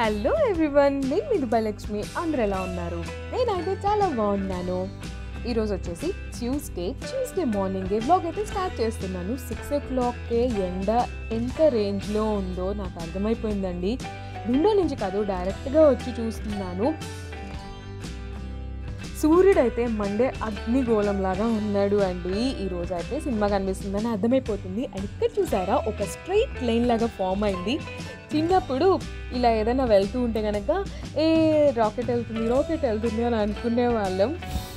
Hello everyone, నేను మీ Dubai అందరూ ఎలా ఉన్నారు? నేనైతే చాలా బాగున్నాను. ఈరోజు వచ్చేసి ట్యూస్డే మార్నింగే వ్లాగ్ అయితే స్టార్ట్ చేస్తున్నాను. 6 o'clockకే ఎండ ఎంత రేంజ్లో ఉందో నాకు అర్థమైపోయిందండి. విండో నుంచి కాదు, డైరెక్ట్గా వచ్చి చూస్తున్నాను. సూర్యుడు అయితే మండే అగ్నిగోళంలాగా ఉన్నాడు అండి. ఈరోజు అయితే సినిమా కనిపిస్తుందని అర్థమైపోతుంది. అండ్ ఇక్కడ చూసారా, ఒక స్ట్రైట్ లైన్ లాగా ఫామ్ అయింది. చిన్నప్పుడు ఇలా ఏదైనా వెళ్తూ ఉంటే కనుక రాకెట్ వెళ్తుంది అని అనుకునే వాళ్ళం.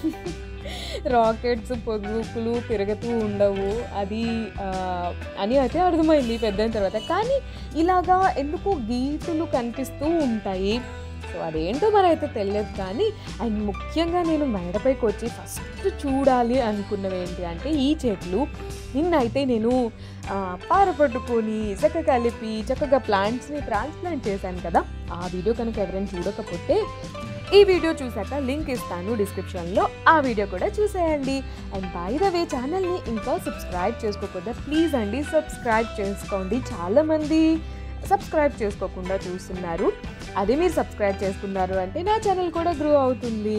రాకెట్స్ పొదుపులు తిరుగుతూ ఉండవు అది అని అయితే అర్థమైంది పెద్దయిన తర్వాత. కానీ ఇలాగా ఎందుకు గీతులు కనిపిస్తూ ఉంటాయి. సో అదేంటో మరి అయితే తెలియదు. కానీ అండ్ ముఖ్యంగా నేను మేడపైకి వచ్చి ఫస్ట్ చూడాలి అనుకున్నవి ఏంటి అంటే ఈ చెట్లు. నిన్నైతే నేను పార పట్టుకొని కలిపి చక్కగా ప్లాంట్స్ని ట్రాన్స్ప్లాంట్ చేశాను కదా. ఆ వీడియో కనుక ఎవరైనా చూడకపోతే ఈ వీడియో చూసాక లింక్ ఇస్తాను డిస్క్రిప్షన్లో, ఆ వీడియో కూడా చూసేయండి. అండ్ బై ద వే, ఛానల్ని ఇంకా సబ్స్క్రైబ్ చేసుకోకుండా ప్లీజ్ అండి సబ్స్క్రైబ్ చేసుకోండి. చాలామంది సబ్స్క్రైబ్ చేసుకోకుండా చూస్తున్నారు. అదే మీరు సబ్స్క్రైబ్ చేసుకున్నారు అంటే నా ఛానల్ కూడా గ్రో అవుతుంది.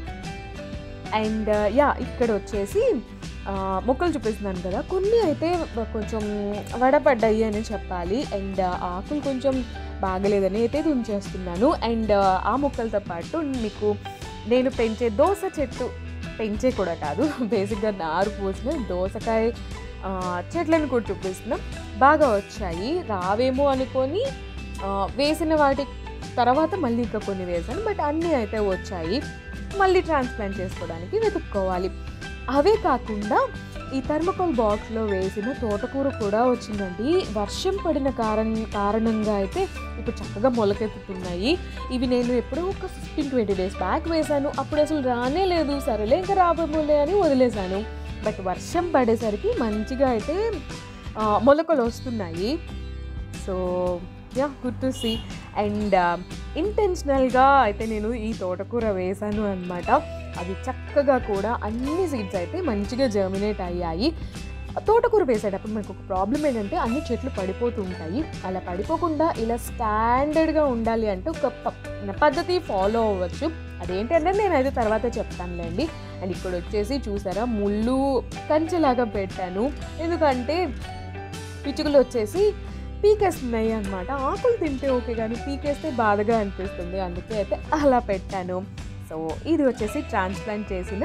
అండ్ ఇక్కడ వచ్చేసి మొక్కలు చూపిస్తున్నాను కదా, కొన్ని అయితే కొంచెం వడపడ్డాయి అని చెప్పాలి. అండ్ ఆకులు కొంచెం బాగలేదని అయితే ఉంచేస్తున్నాను. అండ్ ఆ మొక్కలతో పాటు మీకు నేను పెంచే దోస చెట్టు, పెంచే కూడా కాదు, బేసిక్గా నారు పోసిన దోసకాయ చెట్లను కూడా చూపిస్తున్నాం. బాగా వచ్చాయి. రావేమో అనుకొని వేసిన వాటి తర్వాత మళ్ళీ ఇంకా కొన్ని వేసాను. బట్ అన్నీ అయితే వచ్చాయి. మళ్ళీ ట్రాన్స్ప్లాంట్ చేసుకోవడానికి వెతుక్కోవాలి. అవే కాకుండా ఈ థర్మకోల్ బాక్స్లో వేసిన తోటకూర కూడా వచ్చిందండి. వర్షం పడిన కారణంగా అయితే ఇప్పుడు చక్కగా మొలకెత్తుతున్నాయి. ఇవి నేను ఎప్పుడో ఒక 15-20 days బ్యాక్ వేశాను. అప్పుడు అసలు రానే లేదు. సరేలే ఇంకా రాబోలే అని వదిలేశాను. బట్ వర్షం పడేసరికి మంచిగా అయితే మొలకలు వస్తున్నాయి. So good to see. And ఇంటెన్షనల్గా అయితే నేను ఈ తోటకూర వేశాను అనమాట. అవి చక్కగా కూడా అన్ని సీడ్స్ అయితే మంచిగా జర్మినేట్ అయ్యాయి. తోటకూర వేసేటప్పుడు మనకు ఒక ప్రాబ్లం ఏంటంటే అన్ని చెట్లు పడిపోతూ ఉంటాయి. అలా పడిపోకుండా ఇలా స్టాండర్డ్గా ఉండాలి అంటే ఒక పద్ధతి ఫాలో అవ్వచ్చు. అదేంటంటే నేనైతే తర్వాత చెప్తానులేండి. అండ్ ఇక్కడ వచ్చేసి చూసారా, ముళ్ళు కంచెలాగా పెట్టాను. ఎందుకంటే పిచ్చుకలు వచ్చేసి పీకేస్తున్నాయి అనమాట. ఆకులు తింటే ఓకే, కానీ పీకేస్తే బాధగా అనిపిస్తుంది. అందుకే అయితే అలా పెట్టాను. సో ఇది వచ్చేసి ట్రాన్స్ప్లాంట్ చేసిన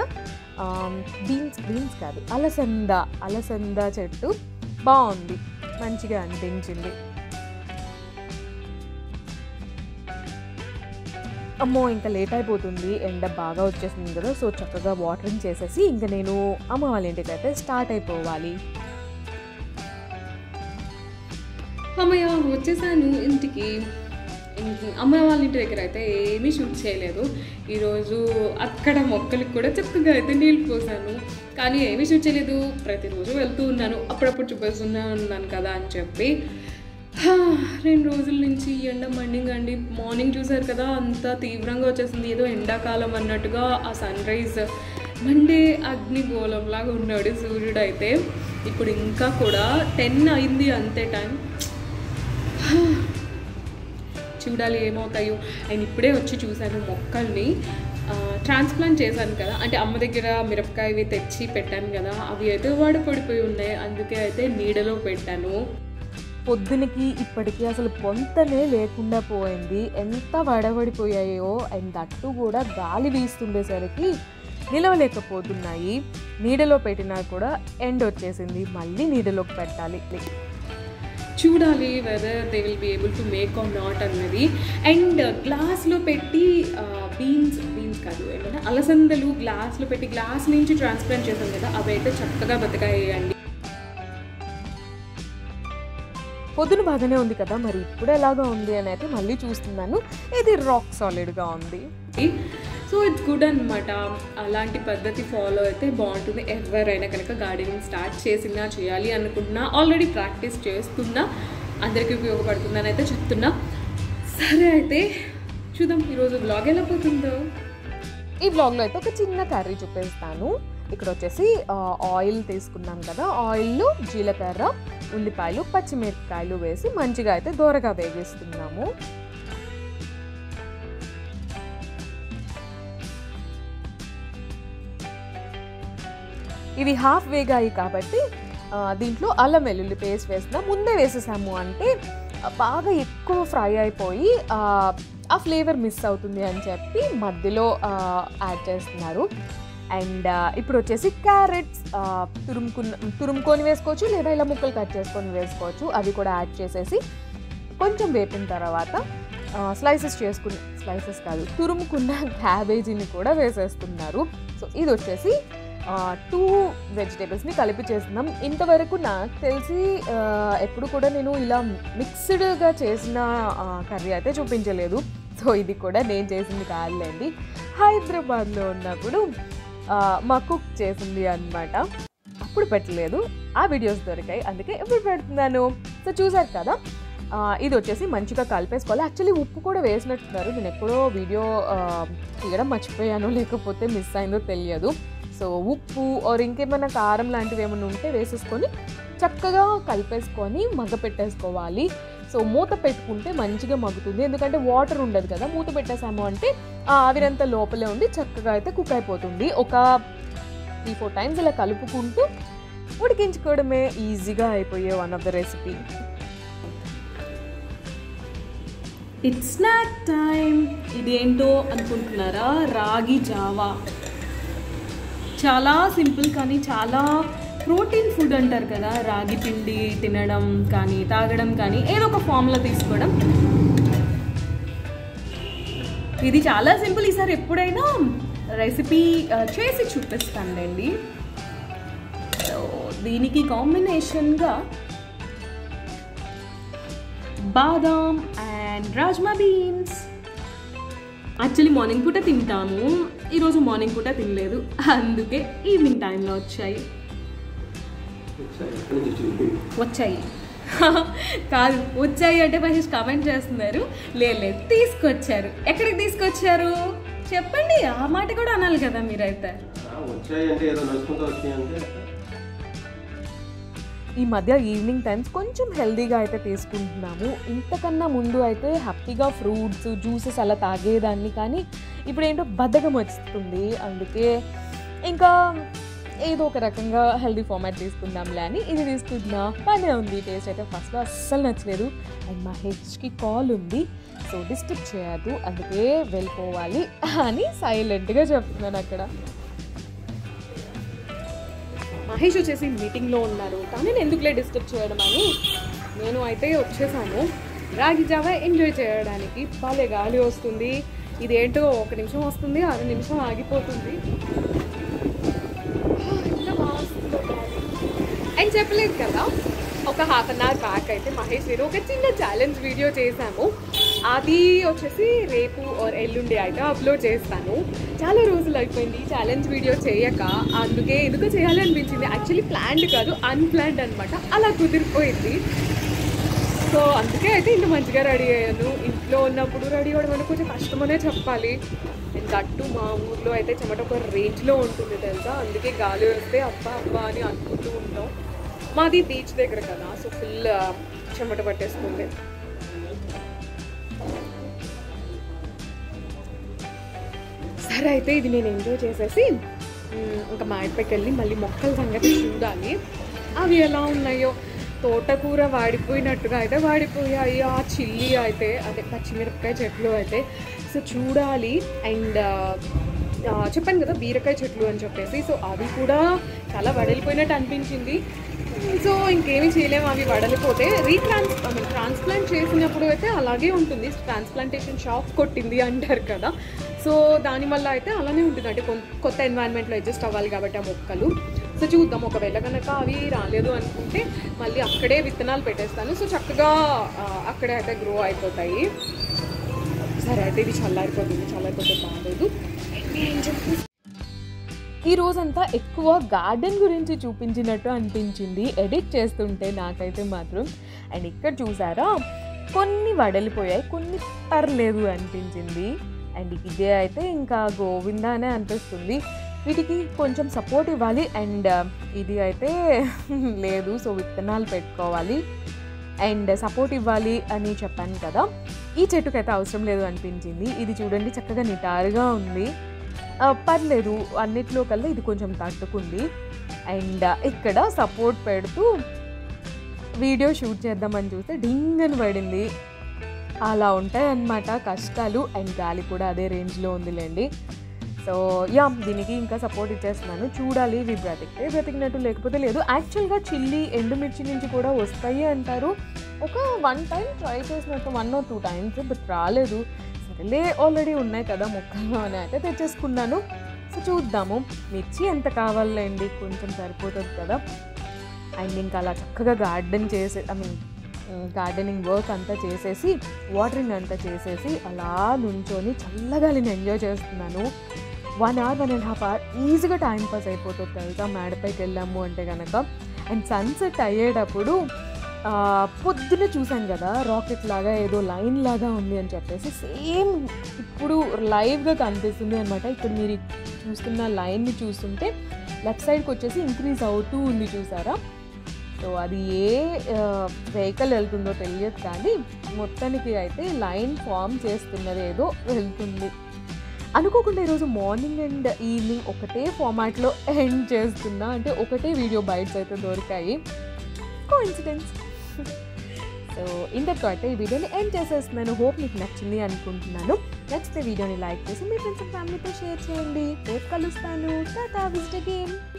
బీన్స్ కాదు, అలసంద చెట్టు. బాగుంది, మంచిగా అనిపించింది. అమ్మో ఇంకా లేట్ అయిపోతుంది, ఎండ బాగా వచ్చేసింది కదా. సో చక్కగా వాటరింగ్ చేసేసి ఇంకా నేను అమ్మ వాళ్ళ ఇంటికి అయితే స్టార్ట్ అయిపోవాలి. అమ్మయ్య వచ్చేసాను ఇంటికి. అమ్మాయి వాళ్ళ ఇంటి దగ్గర అయితే ఏమీ షూట్ చేయలేదు ఈరోజు. అక్కడ మొక్కలకు కూడా చక్కగా అయితే నీళ్ళు పోసాను, కానీ ఏమీ షూట్ చేయలేదు. ప్రతిరోజు వెళ్తూ ఉన్నాను, అప్పుడప్పుడు ఉన్నాను కదా అని చెప్పి. 2 రోజుల నుంచి ఎండ మండింగండి. మార్నింగ్ చూసారు కదా, అంత తీవ్రంగా వచ్చేసింది. ఏదో ఎండాకాలం అన్నట్టుగా ఆ సన్ రైజ్ మండే అగ్నిగోళంలాగా ఉన్నాడు సూర్యుడు అయితే. ఇప్పుడు ఇంకా కూడా 10 అయింది అంతే టైం. చూడాలి ఏమవుతాయో. అండ్ ఇప్పుడే వచ్చి చూశాను మొక్కల్ని. ట్రాన్స్ప్లాంట్ చేశాను కదా, అంటే అమ్మ దగ్గర మిరపకాయవి తెచ్చి పెట్టాను కదా, అవి అయితే పడిపోయి ఉన్నాయి. అందుకే అయితే నీడలో పెట్టాను. పొద్దునకి ఇప్పటికీ అసలు పొంతనే లేకుండా పోయింది. ఎంత వడబడిపోయాయో. అండ్ దట్టు కూడా గాలి వీస్తుండేసరికి నిలవలేకపోతున్నాయి. నీడలో పెట్టినా కూడా ఎండ వచ్చేసింది. మళ్ళీ నీడలోకి పెట్టాలి. చూడాలి whether they will be able to make or not అన్నది. అండ్ గ్లాస్లో పెట్టి బీన్స్ కాదు ఏమన్నా అలసందలు గ్లాస్లో పెట్టి గ్లాస్ నుంచి ట్రాన్స్ప్లాంట్ చేశాం కదా, అవి అయితే చక్కగా బతికాయండి. పొద్దున బాగానే ఉంది కదా, మరి ఇప్పుడు ఎలాగా ఉంది అని అయితే మళ్ళీ చూస్తున్నాను. ఇది రాక్ సాలిడ్గా ఉంది. సో ఇట్స్ గుడ్ అనమాట. అలాంటి పద్ధతి ఫాలో అయితే బాగుంటుంది. ఎవరైనా కనుక గార్డెనింగ్ స్టార్ట్ చేయాలి అనుకుంటున్నా, ఆల్రెడీ ప్రాక్టీస్ చేస్తున్నా, అందరికీ ఉపయోగపడుతుందని అయితే చెప్తున్నా. సరే అయితే చూద్దాం ఈరోజు బ్లాగ్ ఎలా పోతుందో. ఈ బ్లాగ్లో అయితే ఒక చిన్న కర్రీ చూపిస్తాను. ఇక్కడ వచ్చేసి ఆయిల్ తీసుకున్నాం కదా, ఆయిల్లో జీలకర్ర, ఉల్లిపాయలు, పచ్చిమిరపకాయలు వేసి మంచిగా అయితే దోరగా వేగిస్తున్నాము. ఇవి హాఫ్ వేగాయి కాబట్టి దీంట్లో అల్లం వెల్లుల్లి పేస్ట్ వేసిన ముందే వేసేసాము అంటే బాగా ఎక్కువ ఫ్రై అయిపోయి ఆ ఫ్లేవర్ మిస్ అవుతుంది అని చెప్పి మధ్యలో యాడ్ చేస్తున్నారు. అండ్ ఇప్పుడు వచ్చేసి క్యారెట్స్ తురుముకొని వేసుకోవచ్చు, లేదా ఇలా ముక్కలు కట్ చేసుకొని వేసుకోవచ్చు. అవి కూడా యాడ్ చేసేసి కొంచెం వేపిన తర్వాత స్లైసెస్ కాదు తురుముకున్న క్యాబేజీని కూడా వేసేస్తున్నారు. సో ఇది వచ్చేసి 2 వెజిటేబుల్స్ని కలిపి చేస్తున్నాం. ఇంతవరకు నాకు తెలిసి ఎప్పుడు కూడా నేను ఇలా మిక్స్డ్గా చేసిన కర్రీ అయితే చూపించలేదు. సో ఇది కూడా నేను చేసింది కాదులేండి, హైదరాబాద్లో ఉన్నప్పుడు మా కుక్ చేసింది అనమాట. అప్పుడు పెట్టలేదు, ఆ వీడియోస్ దొరికాయి, అందుకే ఇప్పుడు పెడుతున్నాను. సో చూసారు కదా, ఇది వచ్చేసి మంచిగా కలిపేసుకోవాలి. యాక్చువల్లీ ఉప్పు కూడా వేసినట్టున్నారు, నేను ఎప్పుడో వీడియో తీయడం మర్చిపోయాను, లేకపోతే మిస్ అయిందో తెలియదు. సో ఉప్పు ఆర్ ఇంకేమైనా కారం లాంటివి ఏమైనా ఉంటే వేసేసుకొని చక్కగా కలిపేసుకొని మగ్గ పెట్టేసుకోవాలి. సో మూత పెట్టుకుంటే మంచిగా మగ్గుతుంది, ఎందుకంటే వాటర్ ఉండదు కదా. మూత పెట్టేసాము అంటే ఆవిరంతా లోపలే ఉండి చక్కగా అయితే కుక్ అయిపోతుంది. ఒక 3-4 టైమ్స్ ఇలా కలుపుకుంటూ ఉడికించుకోవడమే ఈజీగా అయిపోయే one of the recipe. It's snack time. ఇదేంటో అనుకుంటున్నారా? రాగి జావా. చాలా సింపుల్ కానీ చాలా ప్రోటీన్ ఫుడ్ అంటారు కదా. రాగి పిండి తినడం కానీ తాగడం కానీ ఏదో ఒక ఫామ్లో తీసుకోవడం, ఇది చాలా సింపుల్. ఈసారి ఎప్పుడైనా రెసిపీ చేసి చూపిస్తానండి. సో దీనికి కాంబినేషన్గా బాదాం and rajma beans. Actually morning పూట తింటాము, ఈరోజు మార్నింగ్ పూట తినలేదు, అందుకే ఈవినింగ్ టైంలో వచ్చాయి కాదు వచ్చాయి అంటే ఫస్ట్ కామెంట్ చేస్తున్నారు. లేదు తీసుకొచ్చారు. ఎక్కడికి తీసుకొచ్చారు చెప్పండి, ఆ మాట కూడా అనాలి కదా మీరైతే. ఈ మధ్య ఈవినింగ్ టైమ్స్ కొంచెం హెల్దీగా అయితే తీసుకుంటున్నాము. ఇంతకన్నా ముందు అయితే హ్యాపీగా ఫ్రూట్స్ జ్యూసెస్ అలా తాగేదాన్ని, కానీ ఇప్పుడు ఏంటో బద్ధకం వస్తుంది. అందుకే ఇంకా ఏదో ఒక రకంగా హెల్దీ ఫార్మాట్ తీసుకుందాంలే అని ఇది తీసుకుంటున్నా. బాగానే ఉంది, టేస్ట్ అయితే ఫస్ట్లో అస్సలు నచ్చలేదు. అండ్ మహేష్కి కాల్ ఉంది, సో డిస్టర్బ్ చేయద్దు, అందుకే వెళ్ళిపోవాలి అని సైలెంట్గా చెప్తున్నాను. అక్కడ మహేష్ వచ్చేసి మీటింగ్లో ఉన్నారు, కానీ నేను ఎందుకులే డిస్టర్బ్ చేయడం అని నేను అయితే వచ్చేసాను రాగి జావా ఎంజాయ్ చేయడానికి. బాగా గాలి వస్తుంది, ఇదేంటో 1 నిమిషం వస్తుంది, 6 నిమిషం ఆగిపోతుంది. అండ్ చెప్పలేదు కదా, ఒక హాఫ్ అన్ అవర్ బ్యాక్ అయితే మహేష్ నేను ఒక చిన్న ఛాలెంజ్ వీడియో చేశాము. అది వచ్చేసి రేపు ఆర్ ఎల్లుండి అయితే అప్లోడ్ చేస్తాను. చాలా రోజులు అయిపోయింది ఛాలెంజ్ వీడియో చేయక, అందుకే ఎందుకు చేయాలనిపించింది. యాక్చువల్లీ ప్లాన్డ్ కాదు, అన్ప్లాన్డ్ అనమాట, అలా కుదిరిపోయింది. సో అందుకే అయితే ఇంత మంచిగా రెడీ అయ్యాను. ఇంట్లో ఉన్నప్పుడు రెడీ అవ్వడం అంటే కొంచెం కష్టమనే చెప్పాలి. దట్టు మా ఊర్లో అయితే చెమట ఒక రేంజ్లో ఉంటుంది తెలుసా, అందుకే గాలి వస్తే అబ్బా అబ్బా అని అనుకుంటూ ఉంటాం. మాది బీచ్ దగ్గర కదా, సో ఫుల్ చెమట పట్టేస్తుంది. సరే అయితే ఇది నేను ఎంజాయ్ చేసేసి ఇంకా మా ఇంటికి వెళ్ళి మళ్ళీ మొక్కల సంగతి చూడాలి, అవి ఎలా ఉన్నాయో. తోటకూర వాడిపోయినట్టుగా అయితే వాడిపోయాయి, ఆ చిల్లీ అయితే అదే పచ్చిమిరపకాయ చెట్లు అయితే సో చూడాలి. అండ్ చెప్పాను కదా బీరకాయ చెట్లు అని చెప్పేసి, సో అవి కూడా చాలా వడలిపోయినట్టు అనిపించింది. సో ఇంకేమీ చేయలేము, అవి వడలిపోతే ట్రాన్స్ప్లాంట్ చేసినప్పుడు అయితే అలాగే ఉంటుంది. ట్రాన్స్ప్లాంటేషన్ షాక్ కొట్టింది అంటారు కదా, సో దానివల్ల అయితే అలానే ఉంటుంది. అంటే కొత్త ఎన్వైరన్మెంట్లో అడ్జస్ట్ అవ్వాలి కాబట్టి ఆ మొక్కలు. సో చూద్దాం, ఒకవేళ కనుక అవి రాలేదు అనుకుంటే మళ్ళీ అక్కడే విత్తనాలు పెట్టేస్తాను. సో చక్కగా అక్కడే అయితే గ్రో అయిపోతాయి. సరే అయితే ఇది చల్లారిపోతే బాగోదు. ఈ రోజంతా ఎక్కువ గార్డెన్ గురించి చూపించినట్టు అనిపించింది ఎడిట్ చేస్తుంటే నాకైతే మాత్రం. అండ్ ఇక్కడ చూసారా, కొన్ని వడలిపోయాయి, కొన్ని పర్లేదు అనిపించింది. అండ్ ఇదే అయితే ఇంకా గోవిందా అనే అనిపిస్తుంది. వీటికి కొంచెం సపోర్ట్ ఇవ్వాలి. అండ్ ఇది అయితే లేదు, సో విత్తనాలు పెట్టుకోవాలి అండ్ సపోర్ట్ ఇవ్వాలి అని చెప్పాను కదా. ఈ చెట్టుకైతే అవసరం లేదు అనిపించింది. ఇది చూడండి చక్కగా నిటారుగా ఉంది, పర్లేదు. అన్నిట్లో కల్లా ఇది కొంచెం తట్టుకుంది. అండ్ ఇక్కడ సపోర్ట్ పెడుతూ వీడియో షూట్ చేద్దామని చూస్తే డింగ్ అని పడింది. అలా ఉంటాయి అన్నమాట కష్టాలు. అండ్ గాలి కూడా అదే రేంజ్లో ఉందిలేండి. సో యా, దీనికి ఇంకా సపోర్ట్ ఇచ్చేస్తున్నాను. చూడాలి ఇవి బ్రతికితే బ్రతికినట్టు, లేకపోతే లేదు. యాక్చువల్గా చిల్లీ ఎండుమిర్చి నుంచి కూడా వస్తాయి అంటారు. ఒక 1 టైం ట్రై చేసినట్టు, 1 or 2 టైమ్స్, బట్ రాలేదు. సరేలే, ఆల్రెడీ ఉన్నాయి కదా మొక్కలు అని అయితే తెచ్చేసుకున్నాను. సో చూద్దాము. మిర్చి ఎంత కావాలండి, కొంచెం సరిపోతుంది కదా. అండ్ ఇంకా అలా చక్కగా గార్డెనింగ్ వర్క్ అంతా చేసేసి, వాటరింగ్ అంతా చేసేసి, అలా నుంచొని చల్లగాలిని ఎంజాయ్ చేస్తున్నాను. 1 hour 1.5 hour ఈజీగా టైం పాస్ అయిపోతుంది తెలుసా మేడపైకి వెళ్ళాము అంటే కనుక. అండ్ సన్సెట్ అయ్యేటప్పుడు పొద్దున చూసాను కదా, రాకెట్ లాగా ఏదో లైన్ లాగా ఉంది అని చెప్పేసి, సేమ్ ఇప్పుడు లైవ్గా కనిపిస్తుంది అనమాట. ఇక్కడ మీరు చూస్తున్న లైన్ని చూస్తుంటే లెఫ్ట్ సైడ్కి వచ్చేసి ఇంక్రీజ్ అవుతూ ఉంది, చూసారా? సో అది ఏ వెహికల్ వెళ్తుందో తెలియదు, కానీ మొత్తానికి అయితే లైన్ ఫామ్ చేస్తున్నది ఏదో వెళ్తుంది. అనుకోకుండా ఈరోజు మార్నింగ్ అండ్ ఈవినింగ్ ఒకటే ఫార్మాట్లో ఎండ్ చేస్తున్నా, అంటే ఒకటే వీడియో బైట్స్ అయితే దొరికాయి. కోఇన్సిడెన్స్. సో ఇంతటితో అయితే ఈ వీడియోని ఎండ్ చేసేస్తున్నాను. హోప్ మీకు నచ్చింది అనుకుంటున్నాను. నచ్చితే వీడియోని లైక్ చేసి మీ ఫ్రెండ్స్ అండ్ ఫ్యామిలీతో షేర్ చేయండి. రేపు కలుస్తాను. టాటా, విజిట్ అగైన్.